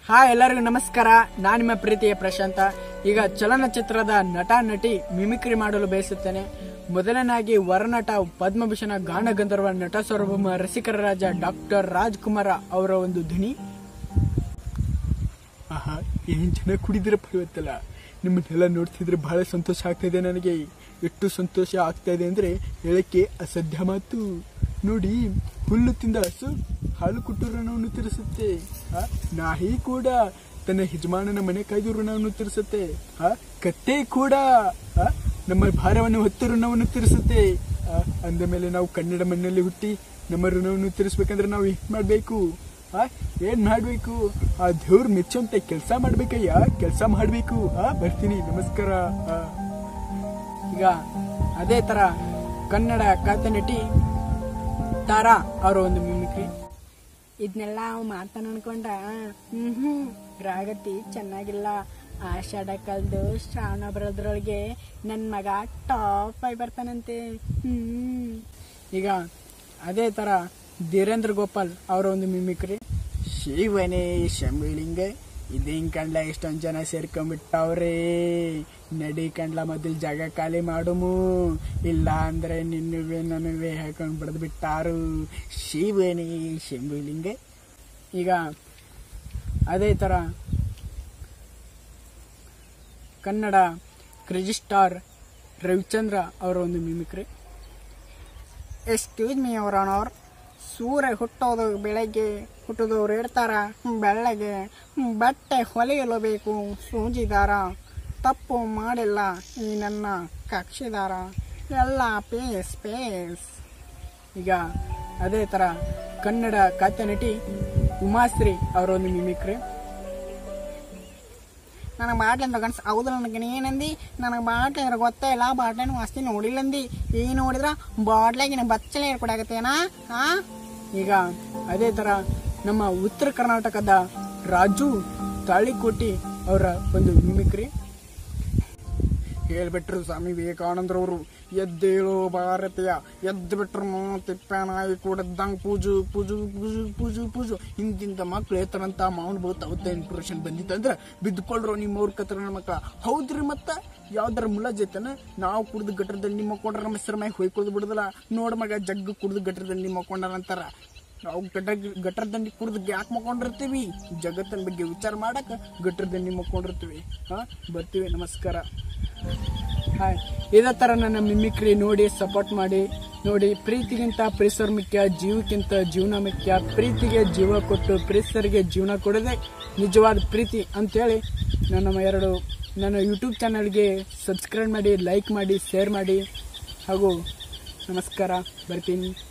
Hi ಎಲ್ಲರಿಗೂ ನಮಸ್ಕಾರ. ನಾನು ನಿಮ್ಮ ಪ್ರೀತಿಯ ಪ್ರಶಾಂತ. ಈಗ ಚಲನಚಿತ್ರದ ನಟ ನಟಿ ಮಿಮಿಕ್ರಿ ಮಾಡಲು ಬಯಸುತ್ತೇನೆ. ಮೊದಲನಾಗಿ ವರನಟ ಪದ್ಮಭೂಷಣ ಗಾನ ಗಂಧರ್ವ ನಟ ಸಾರ್ವಭೌಮ ರಸಿಕರ ರಾಜ ಡಾಕ್ಟರ್ ರಾಜ್ಕುಮಾರ್ ಅವರ ಒಂದು ಧ್ವನಿ. ಆಹಾ, ಏನ್ ಚೆನ್ನಾಗಿ ಕುಡಿದಿರಪ್ಪ ಇವತ್ತಲ್ಲ. ನಿಮ್ಮನ್ನೆಲ್ಲ ನೋಡ್ತಿದ್ರೆ ಬಹಳ ಸಂತೋಷ ಆಗ್ತಾ ಇದೆ. ನನಗೆ ಎಷ್ಟು ಸಂತೋಷ ಆಗ್ತಾ ಇದೆ ಅಂದ್ರೆ ಹೇಳಕ್ಕೆ ಅಸಾಧ್ಯ ಮಾತು. ನೋಡಿ, ಹುಲ್ಲು ತಿಂದ ಹಸು ಹಾಲು ಕೊಟ್ಟು ಋಣವನ್ನು ತೀರಿಸುತ್ತೆ. ನಾಯಿ ಕೂಡ ತನ್ನ ಯಜಮಾನನ ಮನೆ ಕಾಯ್ದು ಋಣವನ್ನು ತೀರಿಸುತ್ತೆ. ಕತ್ತೆ ಕೂಡ ನಮ್ಮ ಭಾರವನ್ನು ಹೊತ್ತು ಋಣವನ್ನು ತೀರಿಸುತ್ತೆ. ಅಂದ ಮೇಲೆ ನಾವು ಕನ್ನಡ ಮಣ್ಣಲ್ಲಿ ಹುಟ್ಟಿ ನಮ್ಮ ಋಣವನ್ನು ತೀರಿಸ್ಬೇಕಂದ್ರೆ ನಾವು ಏನ್ ಮಾಡ್ಬೇಕು? ಏನ್ ಮಾಡ್ಬೇಕು? ಆ ದೇವ್ರು ಮೆಚ್ಚುವಂತ ಕೆಲಸ ಮಾಡ್ಬೇಕಯ್ಯ, ಕೆಲಸ ಮಾಡ್ಬೇಕು. ಬರ್ತೀನಿ, ನಮಸ್ಕಾರ. ಈಗ ಅದೇ ತರ ಕನ್ನಡ ಖಾತೆ ನಟಿ ತಾರಾ ಅವರ ಒಂದು ಮಿಮಿಕ್ರಿ. ಇದನ್ನೆಲ್ಲ ಅವ್ ಮಾಡ್ತಾನ ಅನ್ಕೊಂಡ ರಾಗತಿ ಚೆನ್ನಾಗಿಲ್ಲ. ಆಷಾಢ ಕಲ್ದು ಶ್ರಾವಣ ಬರೋದ್ರೊಳಗೆ ನನ್ ಮಗ ಟಾಪ್ ಆಗಿ ಬರ್ತಾನಂತೆ. ಈಗ ಅದೇ ತರ ಧೀರೇಂದ್ರ ಗೋಪಾಲ್ ಅವರ ಒಂದು ಮಿಮಿಕ್ರಿ. ಶಿವನೇ ಶಂಬಿಳಿಂಗ ಇದೇನ್ ಕಂಡ್ಲ ಎಷ್ಟೊಂದ್ ಜನ ಸೇರ್ಕೊಂಡ್ಬಿಟ್ಟವ್ರೆ. ನಡಿ ಕಂಡ್ಲ ಮೊದಲು ಜಾಗ ಖಾಲಿ ಮಾಡುಮು, ಇಲ್ಲ ಅಂದ್ರೆ ನಿನ್ನುವೆ ನನ್ನುವೆ ಹಾಕೊಂಡ್ ಬಡ್ದು ಬಿಟ್ಟಾರು. ಶಿವನೇ ಶಂಬಿಳಿಂಗ. ಈಗ ಅದೇ ತರ ಕನ್ನಡ ಕ್ರೇಜಿ ಸ್ಟಾರ್ ರವಿಚಂದ್ರ ಅವರ ಒಂದು mimicry. Excuse me our honour, ಸೂರ್ಯ ಹುಟ್ಟೋದು ಬೆಳಗ್ಗೆ, ಹುಟ್ಟೋದವ್ರು ಇಡ್ತಾರ ಬೆಳ್ಳಗೆ, ಬಟ್ಟೆ ಹೊಲಿಯಲು ಬೇಕು ಸೂಜಿದಾರ, ತಪ್ಪು ಮಾಡಿಲ್ಲ ಈ ನನ್ನ ಕಕ್ಷಿದಾರ, ಎಲ್ಲ ಪೇಸ್ ಪೇಸ್. ಈಗ ಅದೇ ತರ ಕನ್ನಡ ಖಾತೆ ನಟಿ ಉಮಾಶ್ರೀ ಅವರ ಒಂದು ಮಿಮಿಕ್ರಿ. ನನಗೆ ಬಾಟ್ಲಿಂದ ಗಣಸ ಹೌದು, ನನಗೆ ಏನಂದಿ? ನನಗೆ ಬಾಟ್ಲಿ ಅಂದ್ರೆ ಗೊತ್ತೇ ಇಲ್ಲ, ಬಾಟ್ಲಿನ ವಾಸ್ತಿ ನೋಡಿಲ್ಲಂದಿ. ಈಗ ನೋಡಿದ್ರ ಬಾಟ್ಲಾಗಿನ ಬಚ್ಚಲೆ ಏರ್ಕೊಡಾಗತ್ತೇನಾ? ಈಗ ಅದೇ ತರ ನಮ್ಮ ಉತ್ತರ ಕರ್ನಾಟಕದ ರಾಜು ತಾಳಿಕೋಟಿ ಅವರ ಒಂದು ಮಿಮಿಕ್ರಿ. ಹೇಳ್ಬಿಟ್ರು ಸ್ವಾಮಿ ವಿವೇಕಾನಂದರವರು, ಎದ್ದೇಳೋ ಭಾರತೀಯ, ಎದ್ದು ಬಿಟ್ರು ತಿಪ್ಪನಾಯಿ ಕೂಡದಂಗ್ ಪೂಜು ಪೂಜು ಪೂಜು ಪೂಜು ಪೂಜು. ಇಂತಿಂತ ಮಕ್ಳು ಏತರಂತ ಮಾವನ್ ಬಹುತ್ ಅವತ್ತ ಇನ್ಫಾರ್ಮೇಶನ್ ಬಂದಿತ್ತಂದ್ರ ಬಿದ್ದುಕೊಳ್ರು ನಿಮ್ಮವ್ರ ಕತ್ರ ಮಕ್ಕಳ. ಹೌದ್ರಿ, ಮತ್ತ ಯಾವ್ದಾರ ಮುಲಾಜೈತನ? ನಾವು ಕುಡ್ದು ಗಟ್ರದಲ್ಲಿ ನಿಮ್ಮ ಕೊಂಡ್ರ ನಮ್ಮ ಹೆಸರು ಮ್ಯಾಗ ಹೊಯ್ಕೊಳ್ದು ಬಿಡುದಲ್ಲ. ನೋಡ ಮಗ, ಜಗ್ಗು ಕುಡ್ದು ಗಟ್ರದಲ್ಲಿ ನಿಮ್ಮ ಕೊಂಡಾರ ಅಂತಾರ. ನಾವು ಗಟ್ರ ದಂಡಿ ಕುಡ್ದು ಯಾಕೆ ಮಕ್ಕೊಂಡಿರ್ತೀವಿ? ಜಗತ್ತಿನ ಬಗ್ಗೆ ವಿಚಾರ ಮಾಡಕ್ ಗಟ್ರ ದಂಡಿ ಮಕ್ಕೊಂಡಿರ್ತೀವಿ. ಬರ್ತೀವಿ, ನಮಸ್ಕಾರ. ಹಾಯ್, ಇದೇ ತರ ನನ್ನ ಮಿಮಿಕ್ರಿ ನೋಡಿ ಸಪೋರ್ಟ್ ಮಾಡಿ. ನೋಡಿ, ಪ್ರೀತಿಗಿಂತ ಪರಿಸರ ಮುಖ್ಯ, ಜೀವಕ್ಕಿಂತ ಜೀವನ ಮುಖ್ಯ. ಪ್ರೀತಿಗೆ ಜೀವ ಕೊಟ್ಟು ಪರಿಸರಿಗೆ ಜೀವನ ಕೊಡೋದೇ ನಿಜವಾದ ಪ್ರೀತಿ ಅಂತೇಳಿ ನನ್ನ ಯೂಟ್ಯೂಬ್ ಚಾನಲ್ಗೆ ಸಬ್ಸ್ಕ್ರೈಬ್ ಮಾಡಿ, ಲೈಕ್ ಮಾಡಿ, ಶೇರ್ ಮಾಡಿ. ಹಾಗೂ ನಮಸ್ಕಾರ, ಬರ್ತೀನಿ.